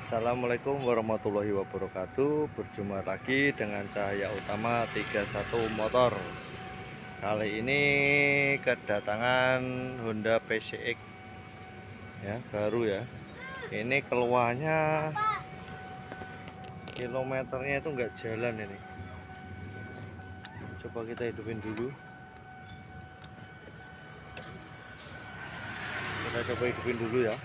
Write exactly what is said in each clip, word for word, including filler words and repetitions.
Assalamualaikum warahmatullahi wabarakatuh. Berjumpa lagi dengan Cahaya Utama tiga puluh satu Motor. Kali ini kedatangan Honda P C X ya, baru ya. Ini keluarnya kilometernya itu enggak jalan ini. Coba kita hidupin dulu. Kita coba hidupin dulu ya.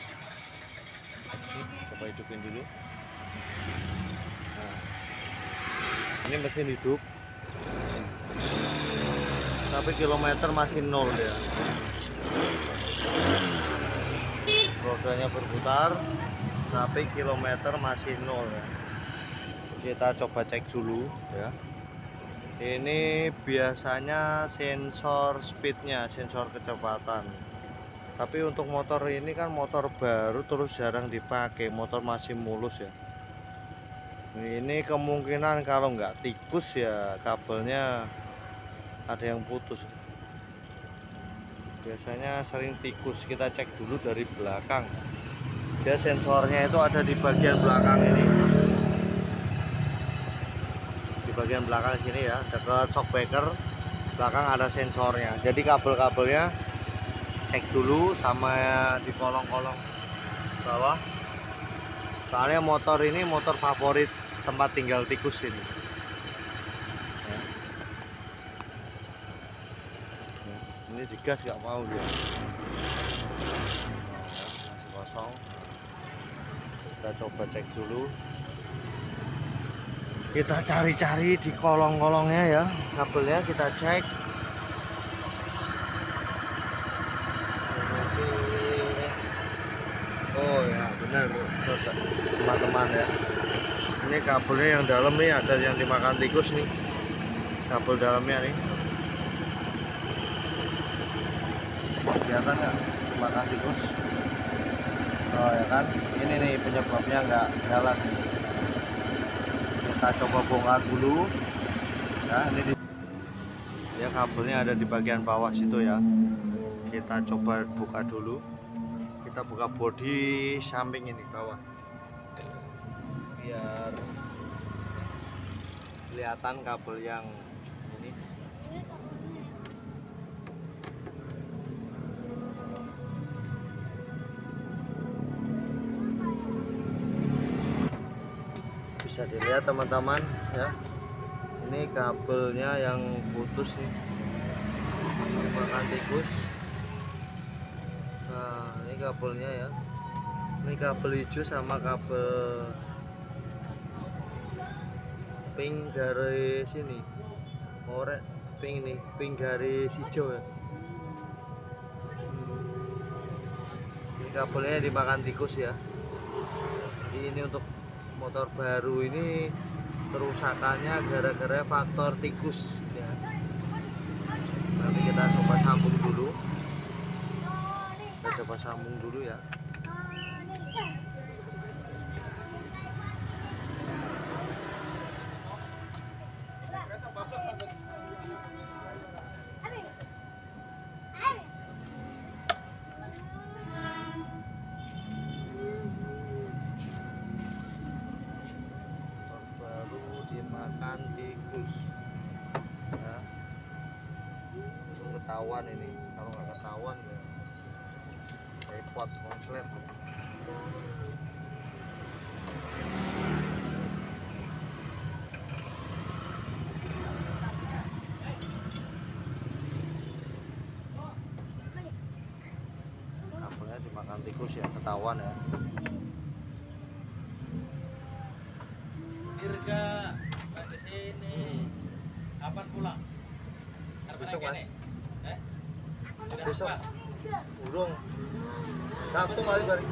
Coba hidupin dulu. Nah, ini mesin hidup, tapi kilometer masih nol ya. Rodanya berputar, tapi kilometer masih nol ya. Kita coba cek dulu ya. Ini biasanya sensor speednya, sensor kecepatan. Tapi untuk motor ini kan motor baru, terus jarang dipakai, motor masih mulus ya. Ini kemungkinan kalau nggak tikus ya kabelnya ada yang putus. Biasanya sering tikus. Kita cek dulu dari belakang. Dia sensornya itu ada di bagian belakang ini. Di bagian belakang sini ya, dekat shockbreaker belakang ada sensornya. Jadi kabel-kabelnya cek dulu sama di kolong-kolong bawah. Soalnya motor ini motor favorit tempat tinggal tikus ini ya. Ya, ini digas nggak mau dia. Nah, ya, masih kosong. Kita coba cek dulu. Kita cari-cari di kolong-kolongnya ya, kabelnya kita cek. Oh ya benar teman-teman ya. Ini kabelnya yang dalam nih, ada yang dimakan tikus nih. Kabel dalamnya nih. Kelihatan nggak dimakan tikus? Oh ya kan. Ini nih penyebabnya nggak jalan. Kita coba bongkar dulu. Ya ini di... ya kabelnya ada di bagian bawah situ ya. Kita coba buka dulu. Kita buka bodi samping ini bawah biar kelihatan kabel yang ini. Bisa dilihat teman-teman ya, ini kabelnya yang putus nih, makan tikus. Nah ini kabelnya ya, ini kabel hijau sama kabel pink dari sini, oranye pink nih, pink garis hijau ya. Hmm. Ini kabelnya dimakan tikus ya. Jadi ini untuk motor baru ini kerusakannya gara-gara faktor tikus ya. Nanti kita coba sambung dulu. Kita coba sambung dulu ya. Motor baru dimakan tikus ya. Ketahuan ini, kalau nggak ketahuan ya repot konslet. Kabelnya dimakan tikus ya, ketahuan ya. Dirga pada sini. Kapan pulang? Besok mas. Eh? Besok. Urung. Sabtu kali balik.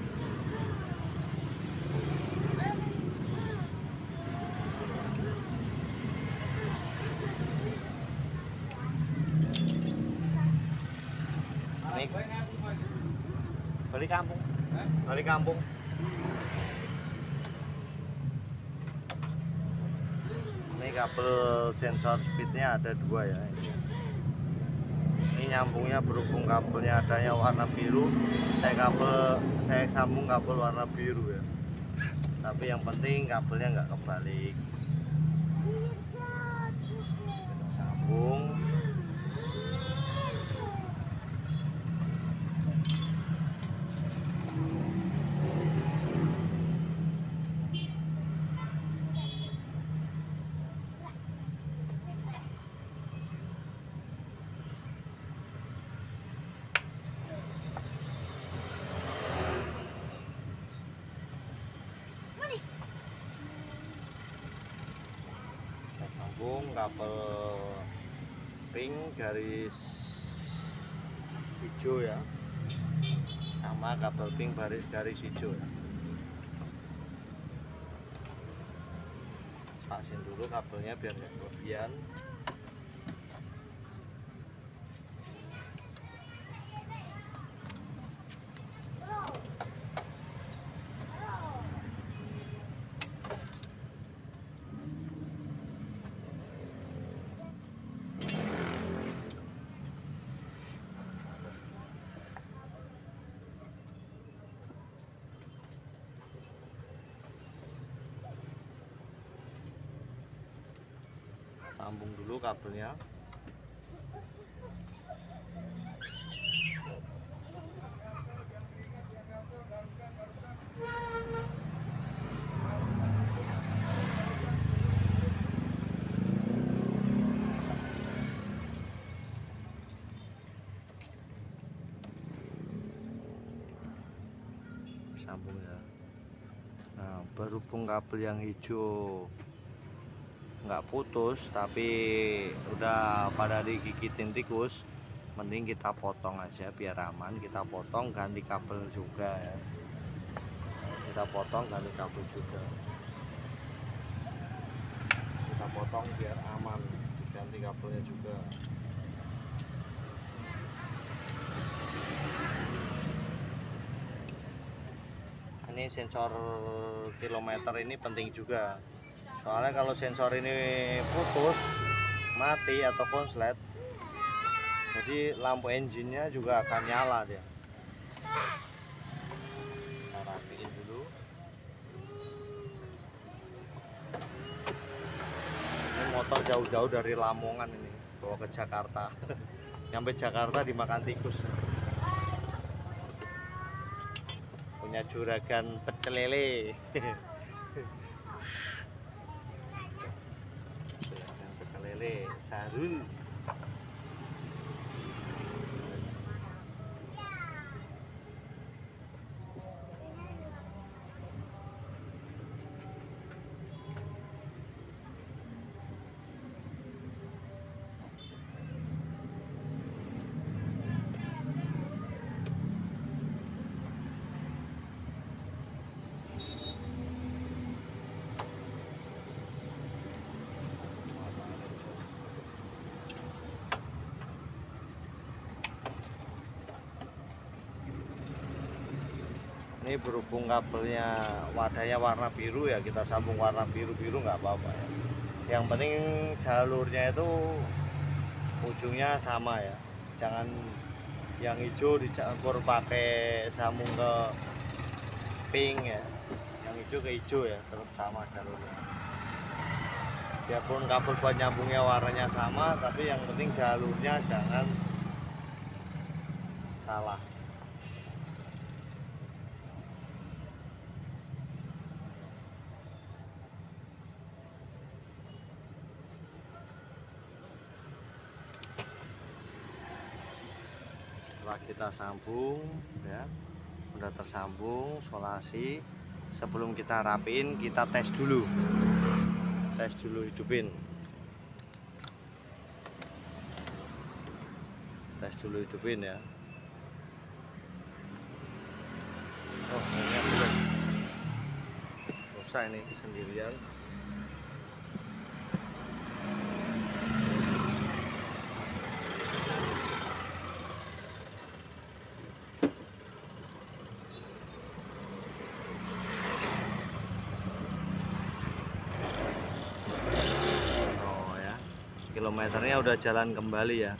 Nih. Balik kampung. Balik kampung. Ini kabel sensor speednya ada dua ya. Ini nyambungnya berhubung kabelnya adanya warna biru, saya kabel saya sambung kabel warna biru ya. tapi yang penting kabelnya nggak kebalik. Kita sambung. Sambung kabel pink garis hijau ya, sama kabel pink garis garis hijau ya. Pasin dulu kabelnya biar nggak kelebihan. Sambung dulu kabelnya. Sambung ya. Nah, berhubung kabel yang hijau nggak putus tapi udah pada digigitin tikus, mending kita potong aja biar aman. Kita potong ganti kabel juga ya, kita potong ganti kabel juga, kita potong biar aman, ganti kabelnya juga. Ini sensor kilometer ini penting juga. Soalnya kalau sensor ini putus, mati atau konslet, jadi lampu engine-nya juga akan nyala dia. Kita rapiin dulu. Ini motor jauh-jauh dari Lamongan ini, bawa ke Jakarta. Nyampe Jakarta dimakan tikus. Punya juragan pecel lele. Lele Sarul. Ini berhubung kabelnya wadahnya warna biru ya, kita sambung warna biru-biru nggak apa-apa ya. Yang penting jalurnya itu ujungnya sama ya, jangan yang hijau dicampur pakai sambung ke pink ya, yang hijau ke hijau ya, tetap sama jalurnya. Biarpun kabel buat nyambungnya warnanya sama, tapi yang penting jalurnya jangan salah. Setelah kita sambung ya, udah tersambung solasi, sebelum kita rapiin kita tes dulu tes dulu hidupin tes dulu hidupin ya. Oh, ini belum usah, ini sendirian. Kilometernya udah jalan kembali ya.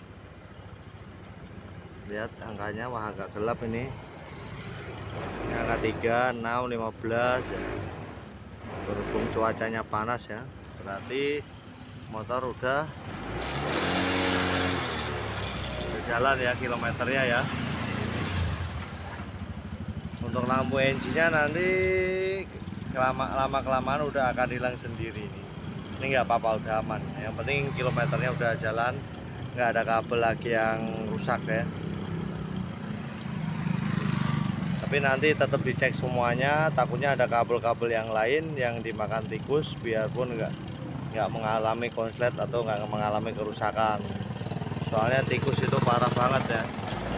Lihat angkanya, wah agak gelap ini. Ini angka tiga, enam, lima belas ya. berhubung cuacanya panas ya, berarti motor udah berjalan ya kilometernya ya. Untuk lampu engine-nya nanti kelama, lama kelamaan udah akan hilang sendiri nih. Ini nggak apa-apa, udah aman. Yang penting kilometernya udah jalan, nggak ada kabel lagi yang rusak ya. Tapi nanti tetap dicek semuanya, takutnya ada kabel-kabel yang lain yang dimakan tikus, biarpun nggak nggak mengalami konslet atau nggak mengalami kerusakan. Soalnya tikus itu parah banget ya.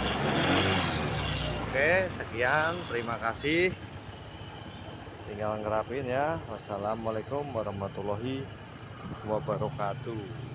Oke, sekian, terima kasih. Tinggal ngerapin ya. Wassalamualaikum warahmatullahi wabarakatuh.